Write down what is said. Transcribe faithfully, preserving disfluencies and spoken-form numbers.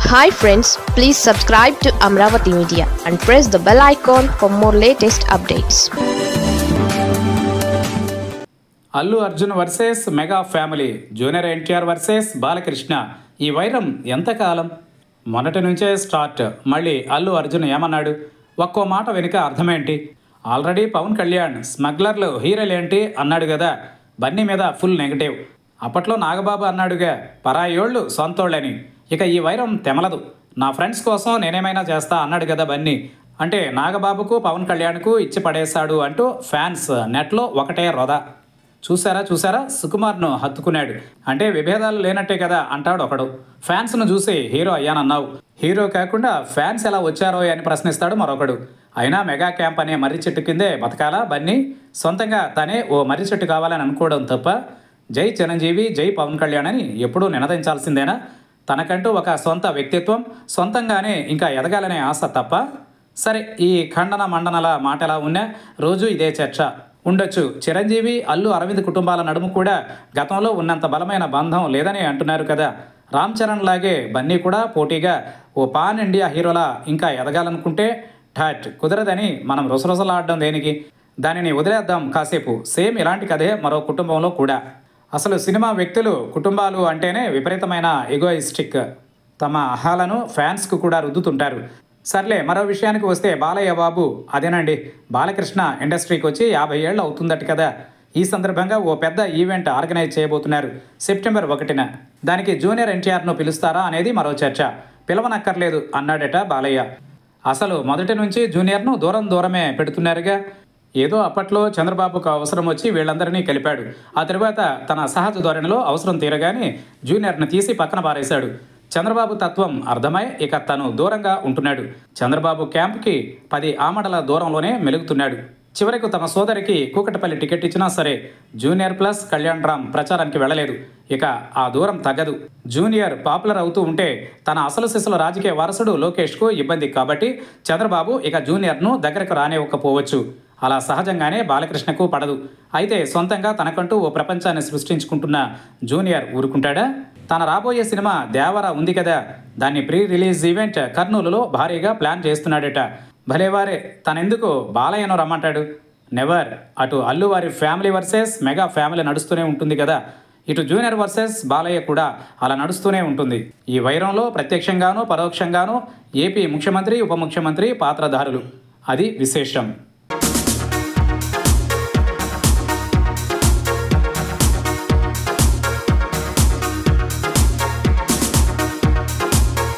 Hi friends, please subscribe to Amravati Media and press the bell icon for more latest updates. Allu Arjun versus mega family, junior NTR versus Balakrishna. ఈ వైరం ఎంతకాలం? మొదటి నుంచే start. మళ్ళీ అల్లు అర్జున్ ఏమన్నాడు? ఒక్కో మాట వెనుక అర్థమేంటి? ఆల్రెడీ పవన్ కళ్యాణ్ స్మగ్లర్లు హీరోలేంటి అన్నాడు కదా. బన్నీ మీద ఫుల్ నెగటివ్. అప్పట్లో నాగబాబు అన్నాడుగా, పరాయోళ్ళు సొంతోళ్ళని. ఇక ఈ వైరం తెమలదు. నా ఫ్రెండ్స్ కోసం నేనేమైనా చేస్తా అన్నాడు కదా బన్నీ. అంటే నాగబాబుకు పవన్ కళ్యాణ్కు ఇచ్చి పడేశాడు అంటూ ఫ్యాన్స్ నెట్లో ఒకటే రొద. చూసారా చూసారా సుకుమార్ను హత్తుకున్నాడు. అంటే విభేదాలు లేనట్టే కదా అంటాడు ఒకడు. ఫ్యాన్స్ను చూసి హీరో అయ్యానన్నావు, హీరో కాకుండా ఫ్యాన్స్ ఎలా వచ్చారో అని ప్రశ్నిస్తాడు మరొకడు. అయినా మెగా క్యాంప్ అనే మర్రి చెట్టు కిందే బతకాలా బన్నీ? సొంతంగా తనే ఓ మర్రి చెట్టు కావాలని అనుకోవడం తప్ప, జై చిరంజీవి జై పవన్ కళ్యాణ్ అని ఎప్పుడూ నినదించాల్సిందేనా? తనకంటూ ఒక సొంత వ్యక్తిత్వం, సొంతంగానే ఇంకా ఎదగాలనే ఆశ తప్ప. సరే, ఈ ఖండన మండనల మాట ఎలా ఉన్నా రోజు ఇదే చర్చ ఉండొచ్చు. చిరంజీవి అల్లు అరవింద్ కుటుంబాల నడుము కూడా గతంలో ఉన్నంత బలమైన బంధం లేదని అంటున్నారు కదా. రామ్ చరణ్ లాగే బన్నీ కూడా పోటీగా ఓ పాన్ ఇండియా హీరోలా ఇంకా ఎదగాలనుకుంటే ఠాట్ కుదరదని మనం రుసరుసలాడడం దేనికి? దానిని వదిలేద్దాం కాసేపు. సేమ్ ఇలాంటి కథే మరో కుటుంబంలో కూడా. అసలు సినిమా వ్యక్తులు, కుటుంబాలు అంటేనే విపరీతమైన ఎగోయిస్టిక్. తమ అహాలను ఫ్యాన్స్కు కూడా రుద్దుతుంటారు. సర్లే, మరో విషయానికి వస్తే బాలయ్య బాబు, అదేనండి బాలకృష్ణ ఇండస్ట్రీకి వచ్చి యాభై ఏళ్ళు అవుతుందట కదా. ఈ సందర్భంగా ఓ పెద్ద ఈవెంట్ ఆర్గనైజ్ చేయబోతున్నారు సెప్టెంబర్ ఒకటిన. దానికి జూనియర్ ఎన్టీఆర్ను పిలుస్తారా అనేది మరో చర్చ. పిలవనక్కర్లేదు అన్నాడట బాలయ్య. అసలు మొదటి నుంచి జూనియర్ను దూరం దూరమే పెడుతున్నారుగా. ఏదో అప్పట్లో చంద్రబాబుకు అవసరం వచ్చి వీళ్ళందరినీ కలిపాడు. ఆ తర్వాత తన సహజ ధోరణిలో అవసరం తీరగానే జూనియర్ను తీసి పక్కన పారేశాడు. చంద్రబాబు తత్వం అర్థమై ఇక తను దూరంగా ఉంటున్నాడు. చంద్రబాబు క్యాంప్కి పది ఆమడల దూరంలోనే మెలుగుతున్నాడు. చివరకు తమ సోదరికి కూకటపల్లి టికెట్ ఇచ్చినా సరే జూనియర్ ప్లస్ కళ్యాణ్ రామ్ ప్రచారానికి వెళ్ళలేదు. ఇక ఆ దూరం తగ్గదు. జూనియర్ పాపులర్ అవుతూ ఉంటే తన అసలు సిసలు రాజకీయ వారసుడు లోకేష్కు ఇబ్బంది కాబట్టి చంద్రబాబు ఇక జూనియర్ను దగ్గరకు రానివ్వకపోవచ్చు. అలా సహజంగానే బాలకృష్ణకు పడదు. అయితే సొంతంగా తనకంటూ ఓ ప్రపంచాన్ని సృష్టించుకుంటున్న జూనియర్ ఊరుకుంటాడా? తన రాబోయే సినిమా దేవర ఉంది కదా, దాన్ని ప్రీ రిలీజ్ ఈవెంట్ కర్నూలులో భారీగా ప్లాన్ చేస్తున్నాడట. భలేవారే, తనెందుకు బాలయ్యను రమ్మంటాడు? నెవర్. అటు అల్లు వారి ఫ్యామిలీ వర్సెస్ మెగా ఫ్యామిలీ నడుస్తూనే ఉంటుంది కదా, ఇటు జూనియర్ వర్సెస్ బాలయ్య కూడా అలా నడుస్తూనే ఉంటుంది. ఈ వైరంలో ప్రత్యక్షంగానూ పరోక్షంగానూ ఏపీ ముఖ్యమంత్రి, ఉప ముఖ్యమంత్రి పాత్రధారులు. అది విశేషం.